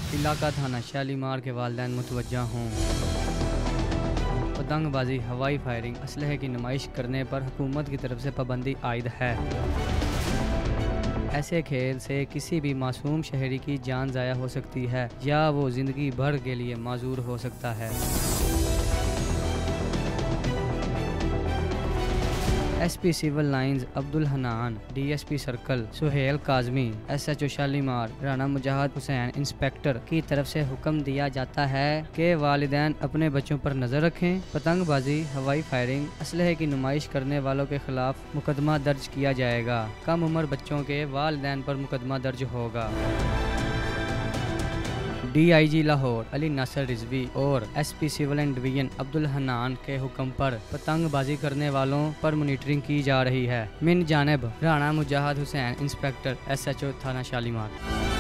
इलाका थाना शालीमार के वालिदैन मुतवज्जा हों। पतंगबाजी, हवाई फायरिंग, असलहे की नुमाइश करने पर हुकूमत की तरफ से पाबंदी आयद है। ऐसे खेल से किसी भी मासूम शहरी की जान ज़ाया हो सकती है या वो ज़िंदगी भर के लिए माजूर हो सकता है। SP civil lines Abdul Hanan, DSP circle Suhail Kazmi, SHO Shalimar Rana Mujahid Hussain inspector की तरफ से हुक्म दिया जाता है कि वालिदैन अपने बच्चों पर नज़र रखें। पतंगबाजी, हवाई फायरिंग, असलहे की नुमाइश करने वालों के खिलाफ मुकदमा दर्ज किया जाएगा। कम उम्र बच्चों के वालिदैन पर मुकदमा दर्ज होगा। डीआईजी लाहौर अली नासर रिजवी और SP civil and division Abdul Hanan के हुक्म पर पतंगबाजी करने वालों पर मॉनिटरिंग की जा रही है। मिन जानिब राना मुजाहिद हुसैन इंस्पेक्टर एसएचओ थाना शालीमार।